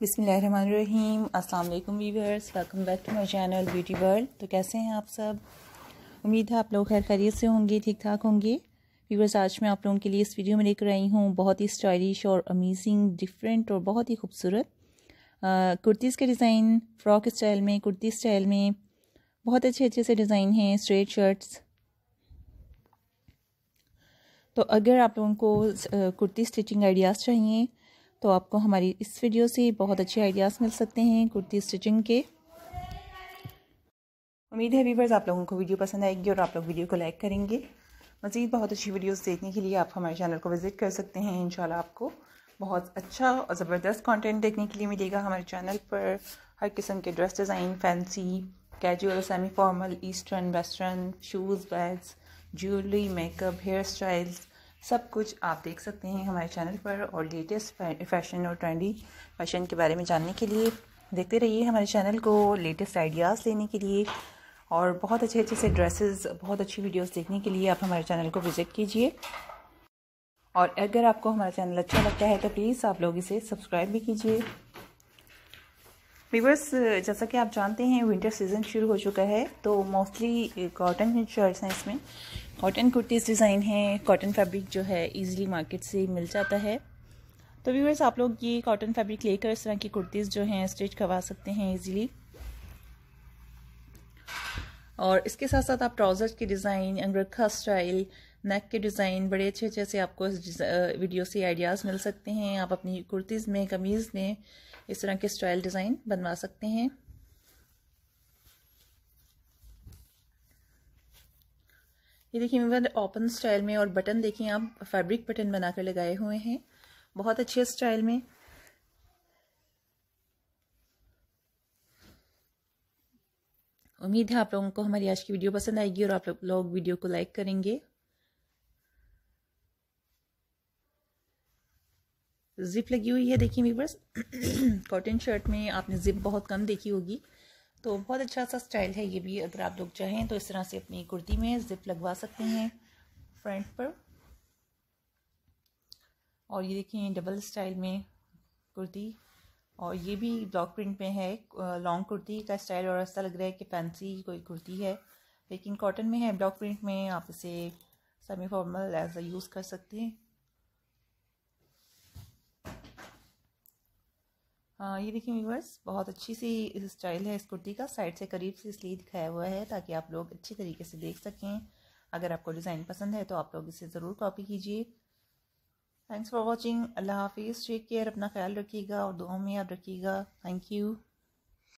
बिस्मिल्लाहिर्रहमानिर्रहीम। अस्सलाम वालेकुम viewers, welcome back to my channel beauty world. तो कैसे हैं आप सब? उम्मीद है आप लोग खैर खैरियत से होंगे, ठीक ठाक होंगे। व्यूअर्स, आज मैं आप लोगों के लिए इस वीडियो में लेकर आई हूँ बहुत ही स्टाइलिश और अमेजिंग, डिफरेंट और बहुत ही खूबसूरत कुर्तीज़ के डिज़ाइन। फ्रॉक स्टाइल में, कुर्ती स्टाइल में बहुत अच्छे अच्छे से डिज़ाइन हैं। Straight shirts. तो अगर आप लोगों को कुर्ती स्टिचिंग आइडियाज़ चाहिए तो आपको हमारी इस वीडियो से बहुत अच्छे आइडियाज़ मिल सकते हैं कुर्ती स्टिचिंग के। उम्मीद है व्यूअर्स आप लोगों को वीडियो पसंद आएगी और आप लोग वीडियो को लाइक करेंगे। मज़ीद बहुत अच्छी वीडियोस देखने के लिए आप हमारे चैनल को विज़िट कर सकते हैं। इंशाल्लाह आपको बहुत अच्छा और ज़बरदस्त कंटेंट देखने के लिए मिलेगा हमारे चैनल पर। हर किस्म के dress design, fancy, casual, semi formal, eastern, western, shoes, bags, jewellery, makeup, hair styles, सब कुछ आप देख सकते हैं हमारे चैनल पर। और लेटेस्ट फैशन और ट्रेंडी फैशन के बारे में जानने के लिए देखते रहिए हमारे चैनल को, लेटेस्ट आइडियाज़ लेने के लिए और बहुत अच्छे अच्छे से ड्रेसेस, बहुत अच्छी वीडियोस देखने के लिए आप हमारे चैनल को विज़िट कीजिए। और अगर आपको हमारा चैनल अच्छा लगता है तो प्लीज़ आप लोग इसे सब्सक्राइब भी कीजिए। व्यूअर्स, जैसा कि आप जानते हैं विंटर सीज़न शुरू हो चुका है, तो मोस्टली कॉटन शर्ट्स हैं। इसमें कॉटन कुर्तीज़ डिज़ाइन हैं। कॉटन फैब्रिक जो है ईज़िली मार्केट से मिल जाता है। तो व्यूअर्स, आप लोग ये कॉटन फैब्रिक लेकर इस तरह की कुर्तीज़ जो हैं स्टिच करवा सकते हैं ईज़िली। और इसके साथ साथ आप ट्राउज़र्स के डिज़ाइन, अंगरखा स्टाइल, नेक के डिज़ाइन, बड़े अच्छे अच्छे से आपको इस वीडियो से आइडियाज़ मिल सकते हैं। आप अपनी कुर्तीज़ में, कमीज़ में इस तरह के स्टाइल डिज़ाइन बनवा सकते हैं। ये देखिए ओपन स्टाइल में, और बटन देखिए आप फैब्रिक बटन बनाकर लगाए हुए हैं बहुत अच्छे स्टाइल में। उम्मीद है आप लोगों को हमारी आज की वीडियो पसंद आएगी और आप लोग वीडियो को लाइक करेंगे। जिप लगी हुई है देखिए व्यूअर्स। कॉटन शर्ट में आपने जिप बहुत कम देखी होगी, तो बहुत अच्छा सा स्टाइल है ये भी। अगर आप लोग चाहें तो इस तरह से अपनी कुर्ती में जिप लगवा सकते हैं फ्रंट पर। और ये देखिए डबल स्टाइल में कुर्ती, और ये भी ब्लॉक प्रिंट में है। लॉन्ग कुर्ती का स्टाइल और ऐसा लग रहा है कि फैंसी कोई कुर्ती है, लेकिन कॉटन में है, ब्लॉक प्रिंट में। आप इसे semi formal as a use कर सकते हैं। ये देखिए व्यूअर्स, बहुत अच्छी सी स्टाइल है इस कुर्ती का। साइड से करीब से इसलिए दिखाया हुआ है ताकि आप लोग अच्छी तरीके से देख सकें। अगर आपको डिज़ाइन पसंद है तो आप लोग इसे ज़रूर कॉपी कीजिए। Thanks for watching. अल्लाह हाफिज़। टेक केयर, अपना ख्याल रखिएगा और दुआओं में याद रखिएगा। Thank you.